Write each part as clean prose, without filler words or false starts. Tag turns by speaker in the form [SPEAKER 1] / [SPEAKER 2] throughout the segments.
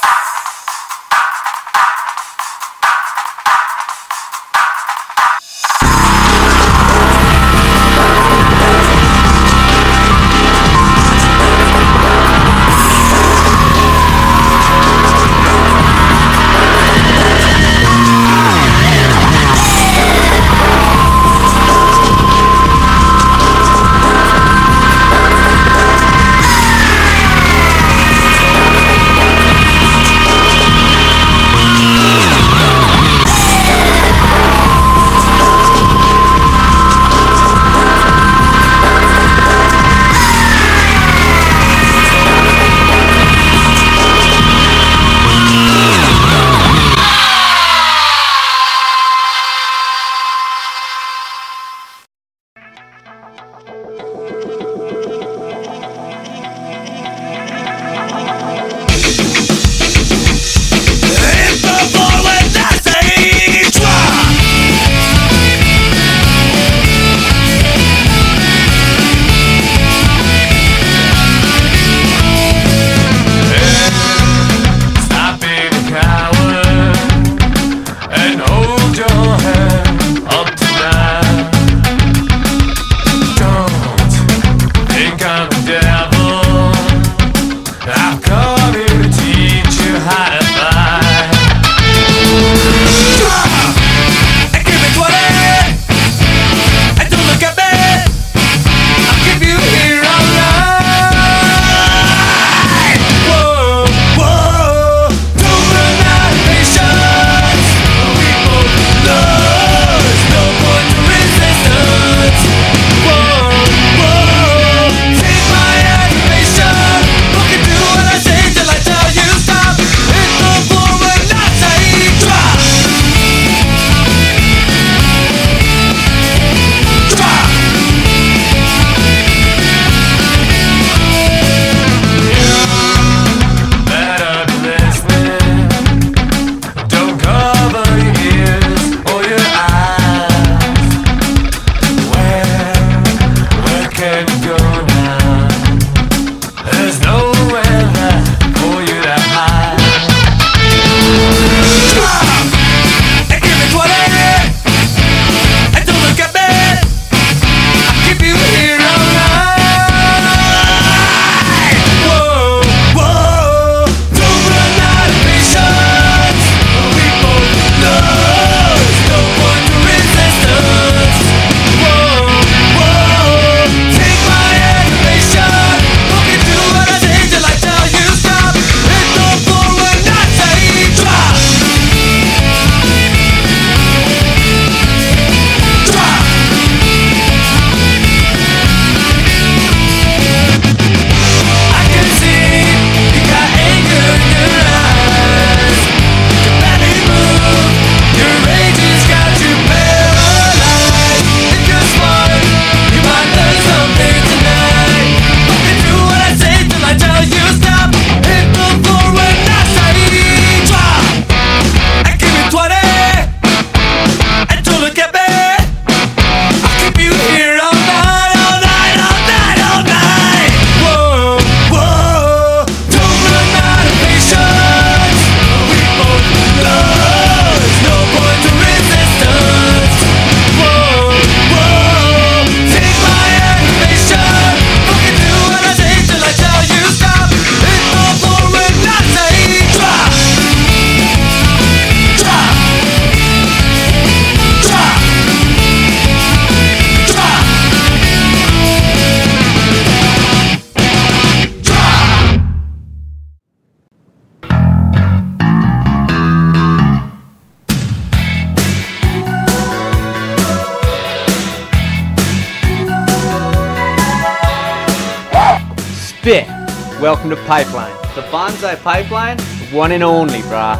[SPEAKER 1] Spit! Welcome to Pipeline. The Bonsai Pipeline, the one and only, brah.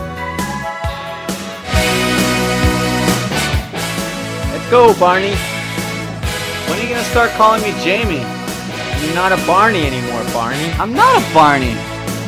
[SPEAKER 1] Let's go, Barney. When are you gonna start calling me Jamie? You're not a Barney anymore, Barney.
[SPEAKER 2] I'm not a Barney.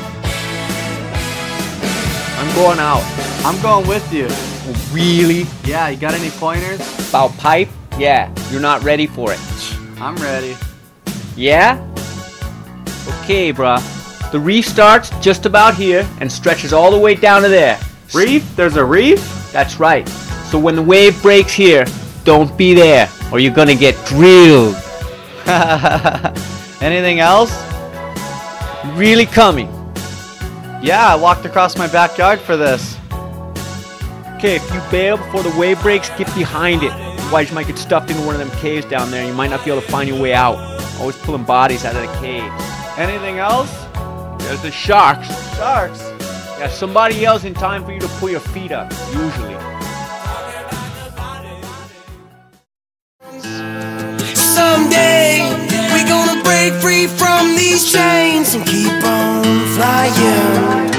[SPEAKER 1] I'm going out.
[SPEAKER 2] I'm going with you.
[SPEAKER 1] Really?
[SPEAKER 2] Yeah, you got any pointers?
[SPEAKER 1] About pipe? Yeah, you're not ready for it.
[SPEAKER 2] I'm ready.
[SPEAKER 1] Yeah? Okay, bruh. The reef starts just about here and stretches all the way down to there.
[SPEAKER 2] Reef? There's a reef?
[SPEAKER 1] That's right. So when the wave breaks here, don't be there or you're gonna get drilled.
[SPEAKER 2] Anything else?
[SPEAKER 1] Really coming?
[SPEAKER 2] Yeah, I walked across my backyard for this.
[SPEAKER 1] Okay, if you bail before the wave breaks, get behind it. Otherwise you might get stuffed into one of them caves down there and you might not be able to find your way out. Always pulling bodies out of the cave.
[SPEAKER 2] Anything else?
[SPEAKER 1] There's the sharks.
[SPEAKER 2] Sharks?
[SPEAKER 1] Yeah, somebody yells in time for you to pull your feet up, usually.
[SPEAKER 3] Someday we're gonna break free from these chains and keep on flying.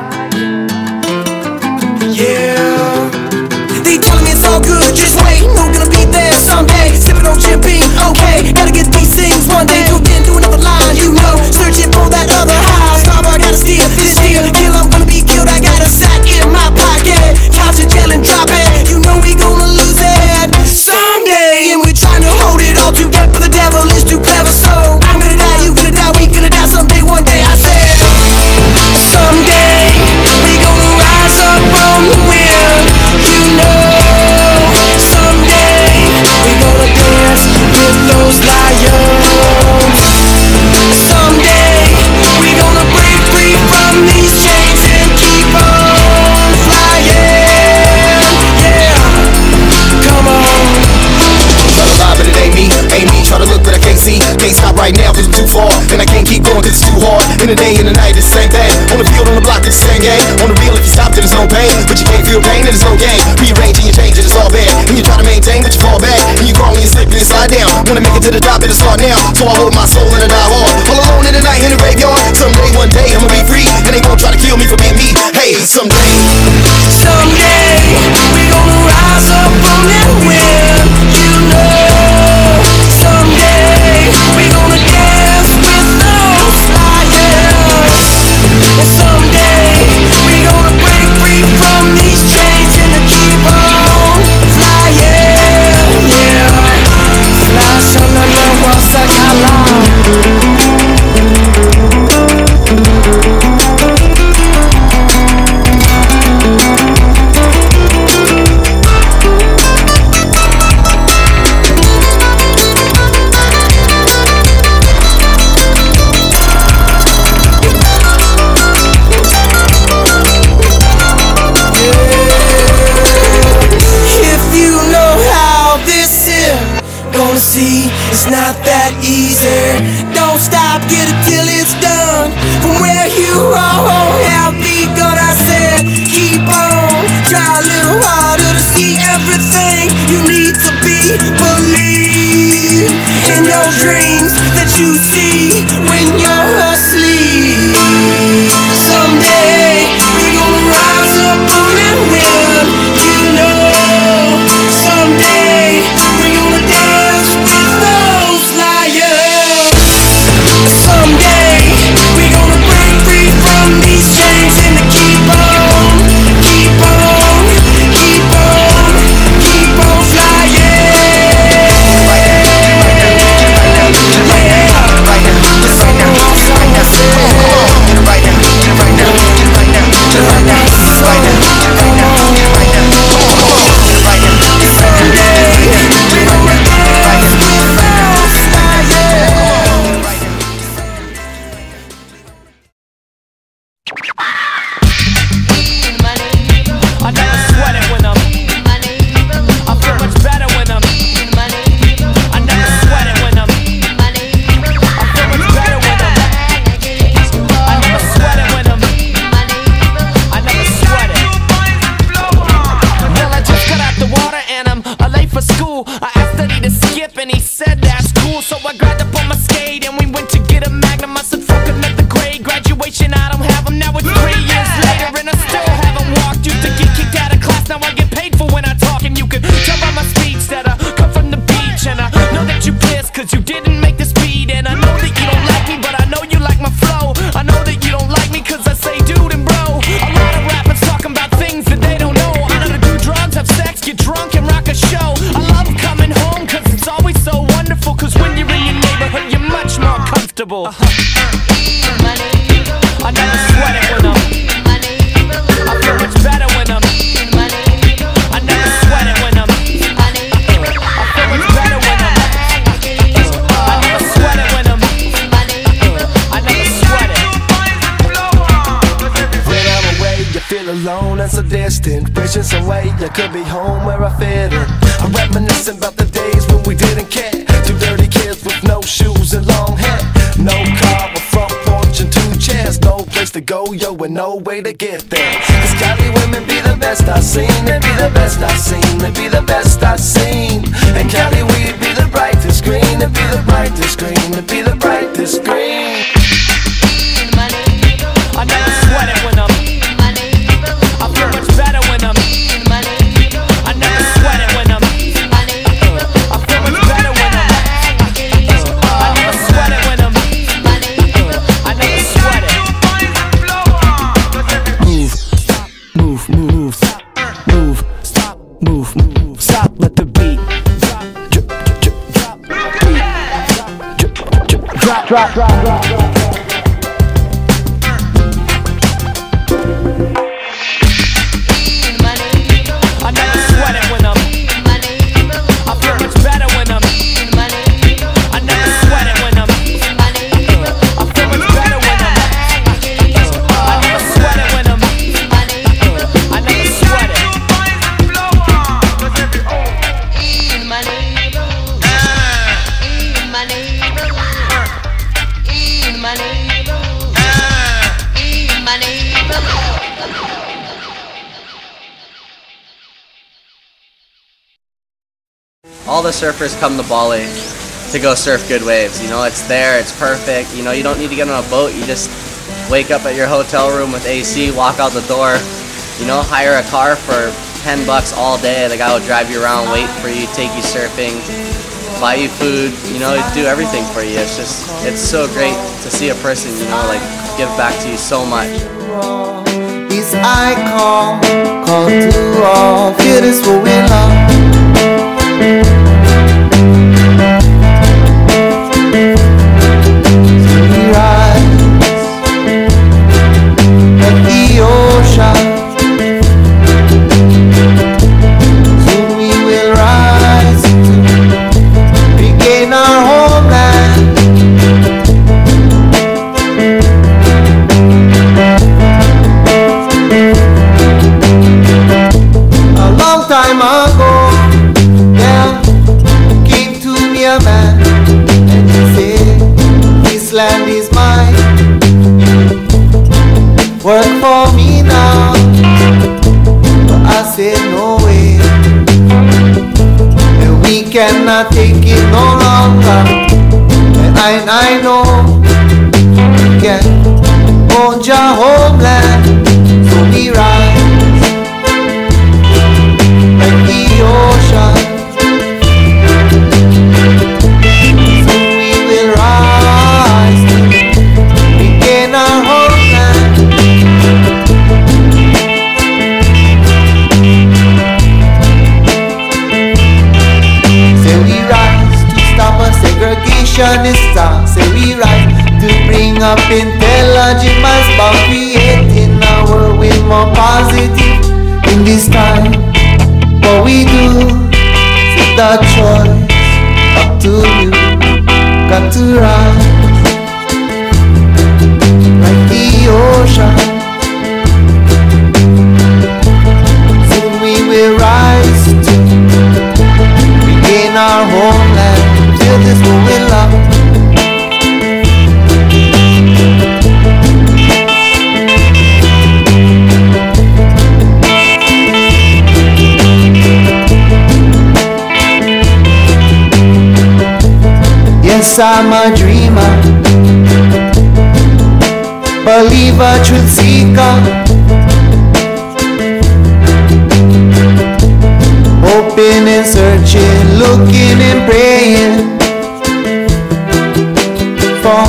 [SPEAKER 3] Yeah, they telling me it's all good, just wait. We're gonna be there someday. Sipping on champagne, okay. Gotta get these things one day. Till then, do another line, you know. Searching for that other high. Starboard, gotta steal this deal. Kill, I'm gonna be killed. I got a sack in my pocket. Couch and gel and drop it. You know we gonna lose it someday, and we're trying to hold it all together. But the devil is too clever, so I'm gonna die, you gonna die, we gonna die someday. One day, I said, someday we gonna rise up from the wind. You know, someday we gonna dance with those lions. Someday we gonna break free from these chains and keep on flying. Yeah, come on.
[SPEAKER 4] Try to lie, but it ain't me, try to look but I can't see. Can't stop right now cause I'm too far, and I can't keep going cause it's too hard. In the day and the night it's the same thing. On the field, on the block it's the same game. On the real if you stop then there's no pain. But you can't feel pain and there's no gain. Rearranging and changing it's all bad. And you try to maintain but you fall back. And you crawl and you slip and you slide down. Wanna make it to the top, it'll start now. So I hold my soul in a die hard. All alone in the night in the graveyard. Someday, one day I'ma be free, and they won't try to kill me for being me. Hey, someday
[SPEAKER 3] we gonna rise up from that wind. You know, someday we gonna dance with those lions. And someday we gonna break free from these chains and to keep on flying. Yeah, fly shalala wasakala. See, it's not that easy. Don't stop, get it till it's done. From where you are, have begun, I said, keep on. Try a little harder to see everything you need to be. Believe in your dreams that you see when you're asleep. Someday we're gonna rise up on that wind. You know, someday we're gonna dance with those lions. Someday we gonna break free from these chains and to keep on, keep on, keep on, keep on flying.
[SPEAKER 5] Money.
[SPEAKER 3] feeling so distant, wishing some way I could be home where I fit in. I'm reminiscing about the days when we didn't care. Two dirty kids with no shoes and long hair. No car, a front porch and two chairs. No place to go, yo, and no way to get there. Cause Cali women be the best I've seen. They be the best I've seen. They be the best I've seen. And Cali weed be the brightest green. It be the brightest green. It be the brightest green.
[SPEAKER 5] I never sweat it when I feel much better when I never sweat it when I feel much better when I never sweat it when I never sweat it.
[SPEAKER 3] Move, move, move, stop, move, move, stop, let the beat drip, drip, drop, beat, drip, drip, drop, drop, drop, drop.
[SPEAKER 5] I never sweat it when I feel much better when I never sweat it when I feel much better when I never sweat it when I never sweat it.
[SPEAKER 2] All the surfers come to Bali to go surf good waves. You know, it's there, it's perfect. You know, you don't need to get on a boat. You just wake up at your hotel room with AC, walk out the door, you know, hire a car for $10 all day. The guy will drive you around, wait for you, take you surfing, buy you food, you know, do everything for you. It's just, it's so great to see a person, you know, like give back to you so much.
[SPEAKER 6] This I call to all, feel this for we love. Land is mine. Work for me now. But I said no way. And we cannot take it no longer. And I know we can hold your homeland. So we rise like the ocean. Say we rise to bring up intelligence by creating a world with more positive in this time. What we do, set the choice up to you. Got to rise like the ocean. Soon we will rise to regain our homeland. Till this will we love. Yes, I'm a dreamer, believer, truth seeker, hoping and searching, looking and praying for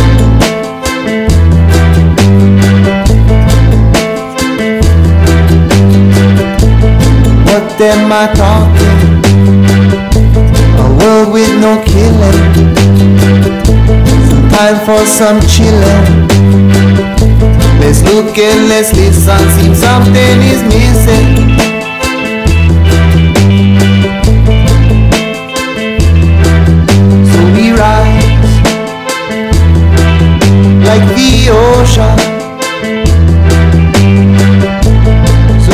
[SPEAKER 6] what them are talking. A world with no killing, some time for some chilling. Let's look and let's listen, seems something is missing. So we rise like the ocean. So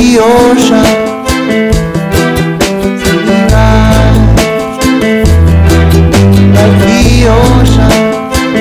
[SPEAKER 6] the ocean. So we ride like the ocean.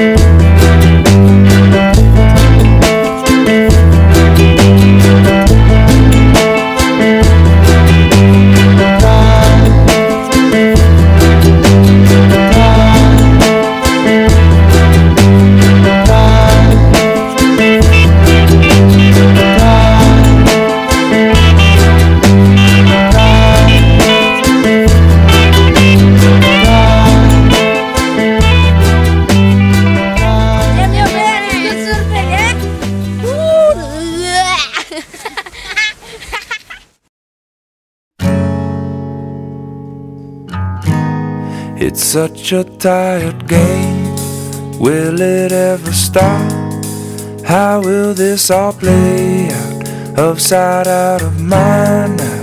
[SPEAKER 7] It's such a tired game. Will it ever stop? How will this all play out? Of sight, out of mind now.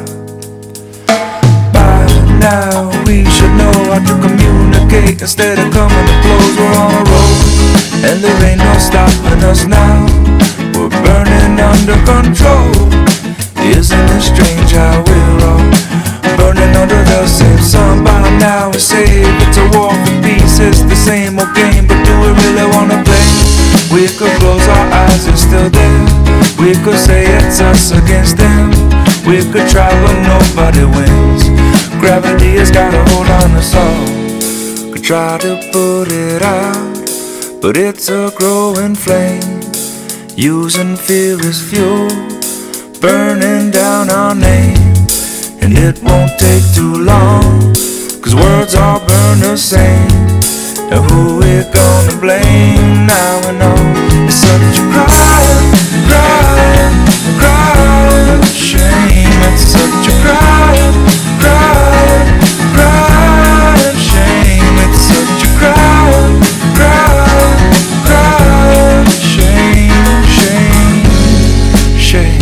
[SPEAKER 7] By now we should know how to communicate instead of coming to blows. We're on a road and there ain't no stopping us now. We're burning under control. Isn't it strange how we're all burning under the same sun? By now we say it's a war for peace. It's the same old game, but do we really wanna play? We could close our eyes, it's still there. We could say it's us against them. We could try but nobody wins. Gravity has got a hold on us all. Could try to put it out, but it's a growing flame. Using fear as fuel, burning down our name. And it won't take too long, cause words all burn the same. And who we gonna blame now and all? It's such a crying, crying, crying shame. It's such a crying, crying, crying shame. It's such a crying, crying, crying shame, shame, shame.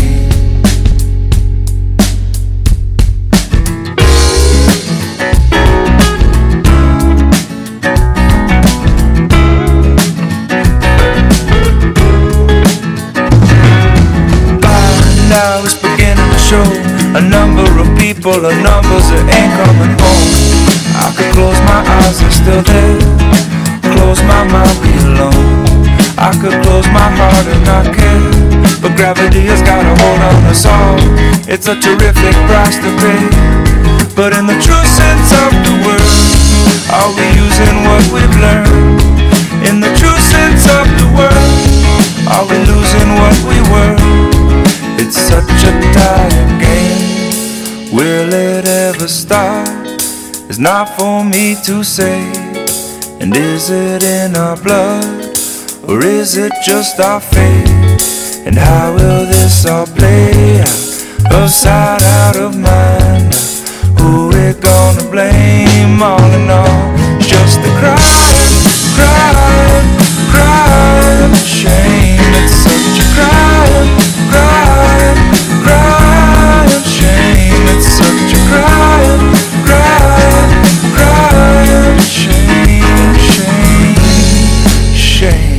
[SPEAKER 7] Now it's beginning to show a number of people, a numbers that ain't coming home. I could close my eyes, they're still there. Close my mind, be alone. I could close my heart and not care, but gravity has got a hold on us all. It's a terrific price to pay, but in the true sense of the word, are we using what we've learned? In the true sense of the word, are we losing what we were? It's such a tired game. Will it ever stop? It's not for me to say. And is it in our blood, or is it just our fate? And how will this all play out? Of sight, out of mind now. Who we gonna blame? All in all, it's just a crying, crying, crying shame. It's such a crying, crying, crying shame. It's such a crying, crying, crying shame, shame, shame.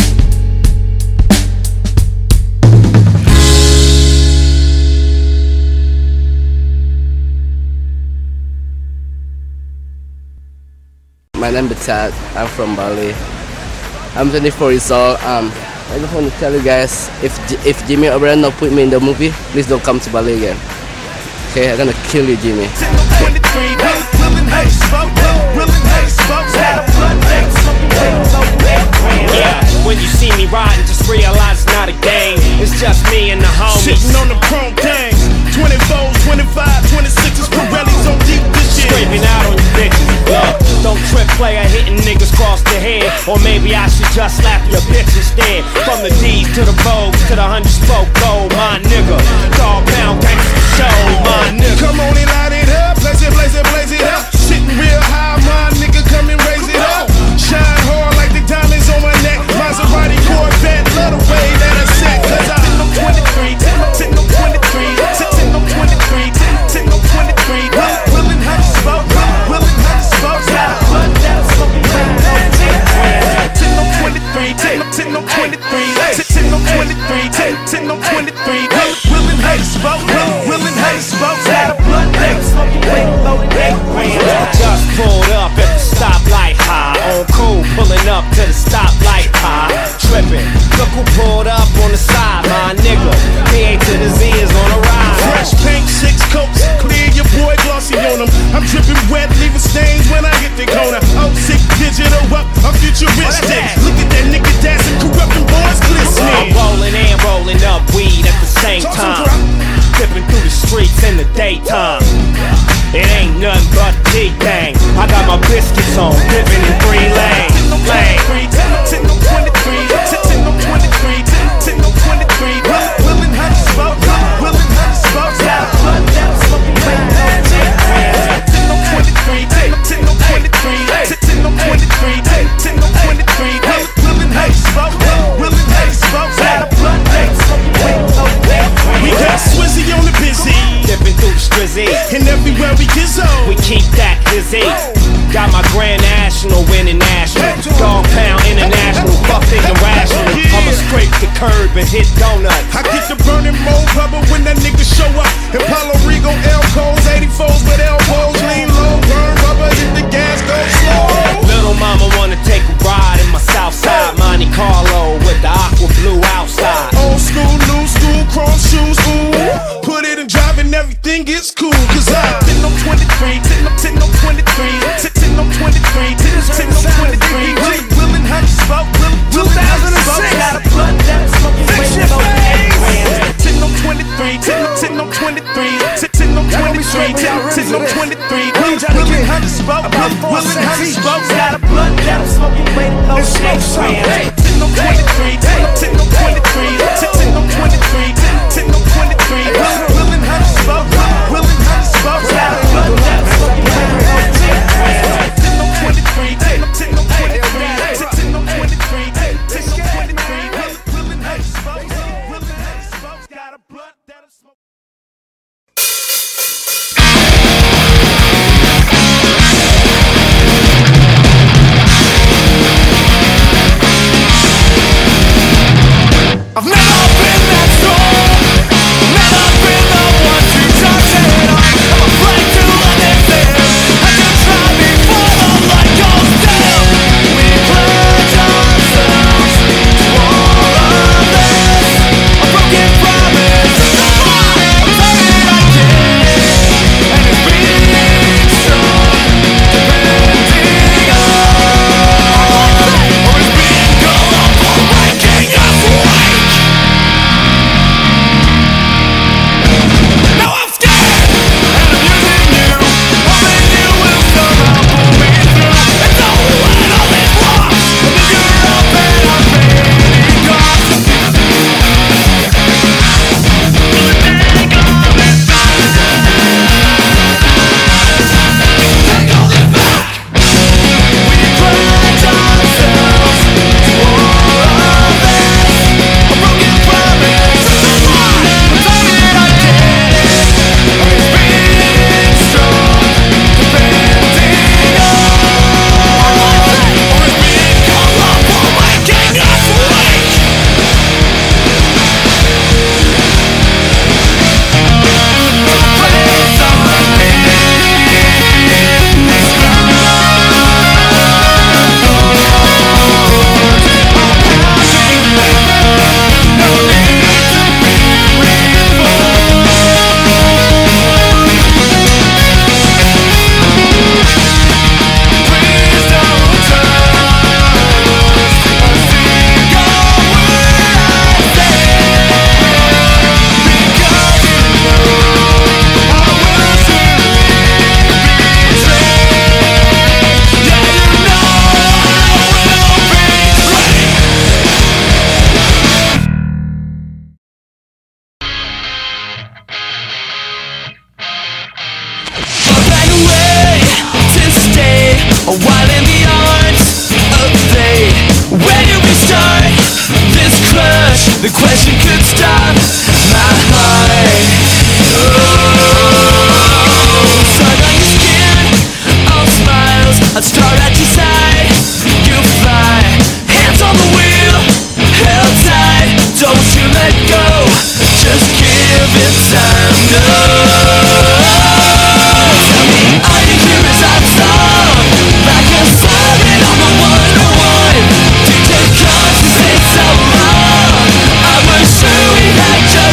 [SPEAKER 2] My name is Chad. I'm from Bali. I'm 24 years old. I just want to tell you guys, if Jimmy O'Brien don't put me in the movie, please don't come to Bali again. Okay, I'm gonna kill you, Jimmy.
[SPEAKER 5] Yeah, when you see me riding, just realize it's not a game. It's just me and the homies.
[SPEAKER 8] Sitting on the chrome gangs. 24s, 25, 26s, Pirellis on deep this shit.
[SPEAKER 5] Scraping out on you bitches. Yeah, don't trip, player, hitting niggas cross the head. Or maybe I should just slap your bitch instead. From the D's to the Vogues to the 100 spoke gold, my nigga. Dog pound gangsta show, my nigga.
[SPEAKER 8] Come on and light it up, blaze it, blaze it, blaze it up. Sitting real high, my nigga, come and raise it up. Shine hard like the diamonds on my neck. Maserati Corvette, love the way that I set. Cause I'm sitting on 23, sitting on 23, sitting on 23, sitting on 23. Willin' how to smoke, willin' how to smoke. Got a blood down, smoking sitting on 23, sitting on 23, sitting on 23, sitting on 23. Willin' how to smoke. futuristic. Look at that nigga dancing, corrupting boys glistening.
[SPEAKER 5] I'm rolling and rolling up weed at the same time. Dipping through the streets in the daytime. It ain't nothing but a G-thing. I got my biscuits on, dipping in 3 lanes.
[SPEAKER 8] We got Swizzy on the busy,
[SPEAKER 5] Dipping through the strizzy.
[SPEAKER 8] and everywhere we get so.
[SPEAKER 5] We keep that busy. Got my Grand National winning national. Dog pound international. Fuck thinking rational. I'ma scrape the curb and hit donuts.
[SPEAKER 8] I get the burning mold rubber when that nigga show up. Impala Regal, Elcos, 84s with elbows, lean low, burn rubber, hit the gas, go slow.
[SPEAKER 5] Little mama wanna take a ride in my Southside Monte Carlo with the aqua blue outside.
[SPEAKER 8] Old school, new school, chrome shoes, ooh. Put it in drive and everything gets cool, cause I'm 10 on 23, 10 on 23, 10 on 23, 10 on 23. Willin' how to smoke, willin' how to smoke. Got a blunt that's smoking way below 8 grams. 10 on 23, 10 on 23, 10 on 23, 10 on 23. Willin' how to smoke, willin' how to smoke.
[SPEAKER 5] Got a blunt that I'm smoking way below 8 grams.
[SPEAKER 8] 10 on 23, 10 on 23, 10 on 23, 10 on 23. Willin' how to smoke, willin' how to smoke.
[SPEAKER 5] Got a blunt that I'm smoking way below 8 grams.
[SPEAKER 8] 10 on 23, 10 on 23, 10 on 23, 10 on 23. Willin' how to smoke, willin' how to smoke. Got a blunt that I'm smoking.
[SPEAKER 3] I've never been that strong, never been the one to touch it on. I'm afraid to understand. I can try before the light goes down. We pledge ourselves to all of this. A broken promise. I'm sorry I did, and it's being strong, depending on, or it's being gone for waking us awake. Now I'm scared, and I'm using you, hoping you will somehow pull me through. It's over when all is lost, and if you're up and I'm ready, cause take all this back. We pledge ourselves to all of this. A broken promise. I'm sorry I did it, and it's being strong, depending on, or it's being called up for waking us awake. Place on me, please don't trust a single word I say, because you know I will surely betray. Yeah, you know I will betray. I ran away to stay a while in the arms of fate. Where do we start this crush? The question could stop my heart. Sun on your skin, all smiles. I'd start at your side. You fly, hands on the wheel, held tight. Don't you let go, just give it time. No. Tell me, are you here as I song? Like a siren on the 101. Did your conscience take so long? I was sure we had just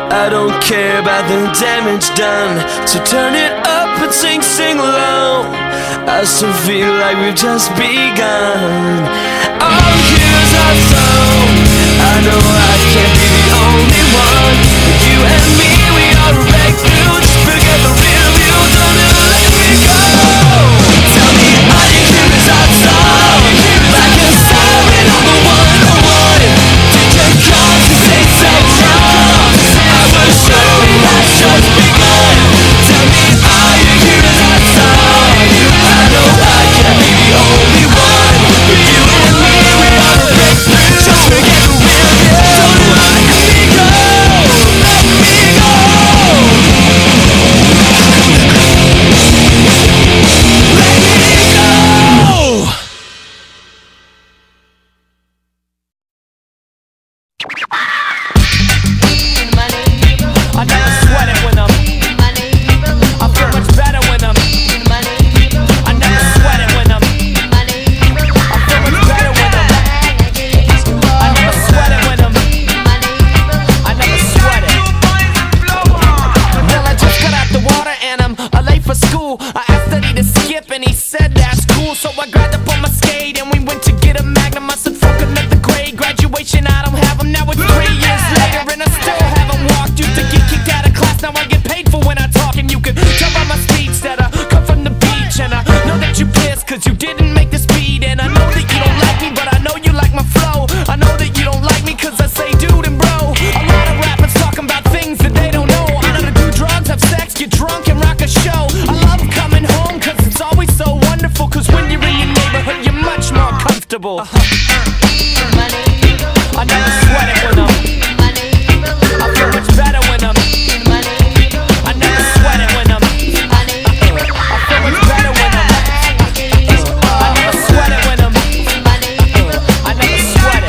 [SPEAKER 5] I don't care about the damage done, so turn it up and sing along. I still feel like we've just begun. All here's our song. I know I can't be the only one. You and me, we are a breakthrough. Just forget the real you, don't ever let me go. Tell me, are you here as our song? Like a siren on the 101. Did you come to say so wrong? I was sure we had just begun. Tell me, are you here as our song? I know I can't be the only one. But you and me, we are a breakthrough. Just forget the real you, don't ever let me go. Let me go. Let me go. I never sweat it when I'm I feel much better when I'm I never sweat it when I'm I feel much better when I'm I never sweat it when I'm I never sweat it. Well, I just got out the water and I'm late for school. I asked Eddie to skip and he said that's cool. So I grabbed up on my skate and we went to get a Magnum. I said fuck another grade, graduation I don't have them. Now it's 3 years later and I still haven't walked. Used to get kicked out of class, now I get paid for when I talk. And you can tell by my speech that I come from the beach. And I know that you pissed cause you didn't make the speed. And I know that you don't like me, but I know you like my flow. I know that you don't like me cause I say dude and bro. A lot of rappers talking about things that they don't know. I know to do drugs, have sex, get drunk and rock a show. I love coming home cause it's always so wonderful. Cause when you're in your neighborhood you're much more comfortable. I never sweat it when I'm I feel much better when I'm I never sweat it when I'm I feel much better when I'm I never sweat it when I'm I never sweat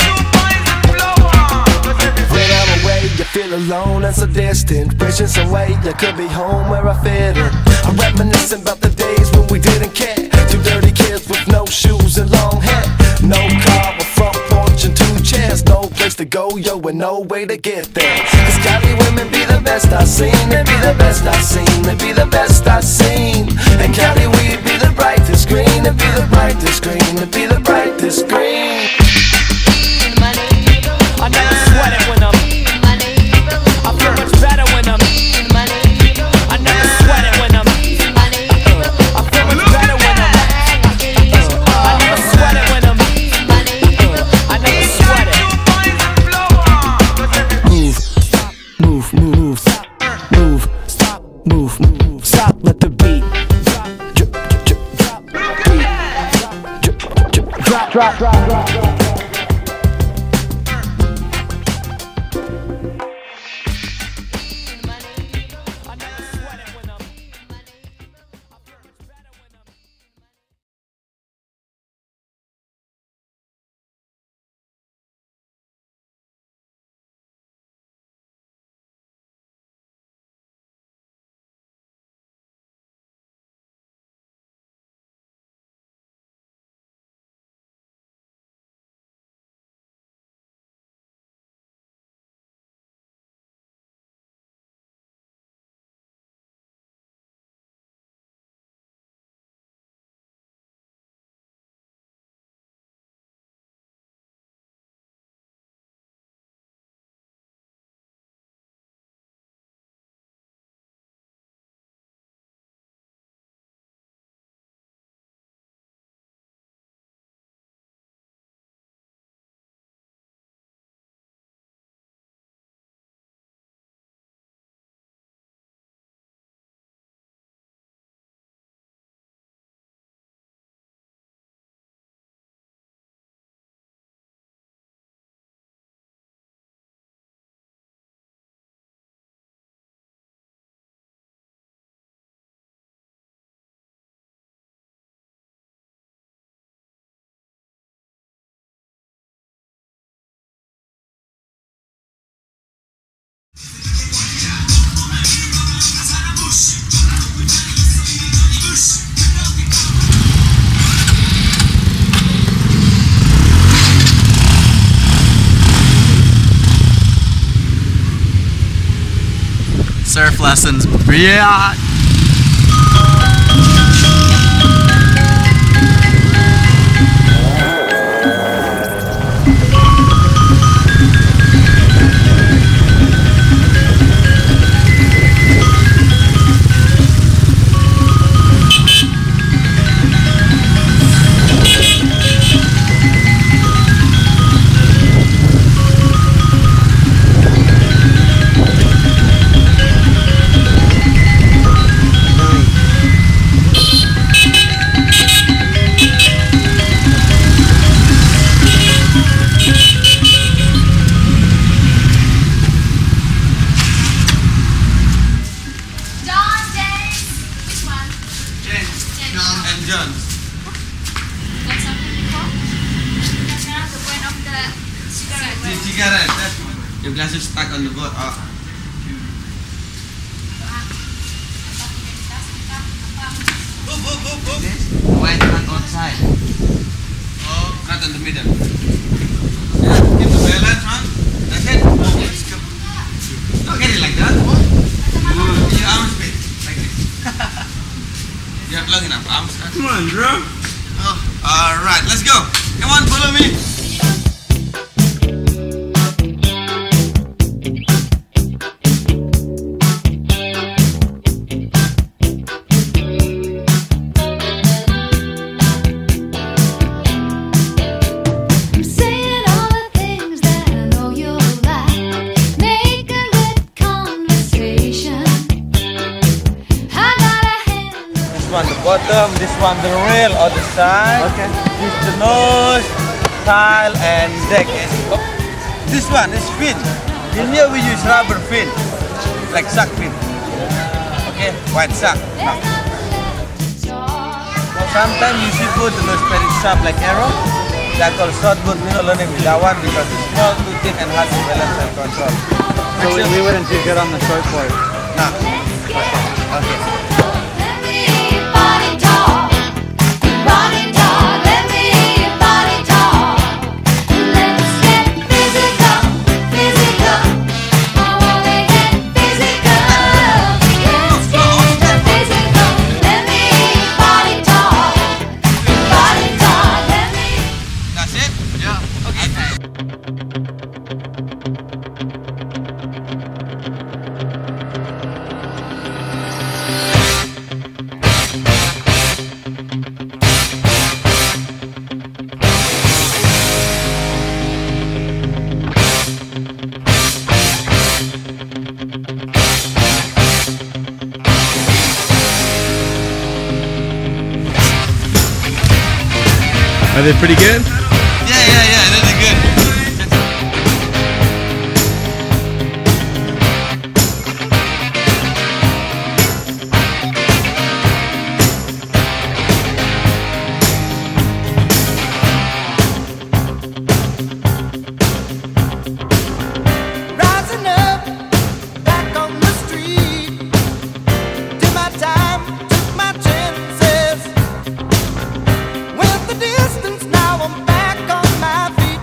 [SPEAKER 5] it.
[SPEAKER 9] When I'm away, you feel alone and so distant. Wishing some way you could be home where I fit in. I'm reminiscing about the days when we didn't care. Two dirty kids with no shoes and long hair. No car, a front porch and 2 chairs. No place to go, yo, and no way to get there. Cause Cali women be the best I've seen. They be the best I've seen. They be the best I've seen. And Cali we'd be the brightest green. It'd be the brightest green. It'd be the brightest green.
[SPEAKER 5] I never sweat it when I'm I feel much better when I'm I never sweat it when I'm I feel much better when I'm I never sweat it when I'm I never sweat it.
[SPEAKER 9] Move, move, move, move, move. Stop, let the beat drop, drop, drop, drop, drop, drop, drop, drop.
[SPEAKER 2] Surf lessons, yeah.
[SPEAKER 10] Your glasses stuck on the boat. Why not outside? Oh, not in the middle. Yeah, keep the balance, man. That's it. Let's go. Don't get it like that. Your arms big, like this. You have long enough arms. Come on, bro. Oh, all right, let's go. Come on, follow me.
[SPEAKER 11] Bottom, this one the rail on the side. Okay. This the nose, tile and deck. This one is fin. In here we use rubber fin, like shark fin. Okay, white shark. Sometimes you see put the nose very sharp like arrow. That called short boat. We don't learn with that one because it's small, too thick and hard to balance and control.
[SPEAKER 1] So we wouldn't do good on the short board.
[SPEAKER 11] Nah. Okay.
[SPEAKER 10] Are they pretty good?
[SPEAKER 11] Yeah, really good.
[SPEAKER 3] Rising up, back on the street. Did my time, took my chances. Went the distance, now I'm back on my feet.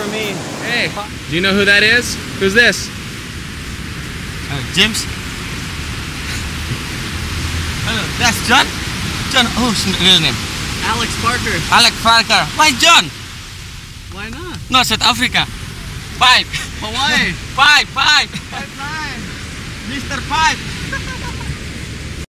[SPEAKER 1] for me.
[SPEAKER 10] Hey, do you know who that is? Who's this?
[SPEAKER 11] James. Hello, that's John. John, who's the real name?
[SPEAKER 1] Alex Parker.
[SPEAKER 11] Alex Parker. Why John?
[SPEAKER 1] Why not?
[SPEAKER 11] No, South Africa. 5.
[SPEAKER 1] Hawaii.
[SPEAKER 11] 5.
[SPEAKER 1] Mr. 5.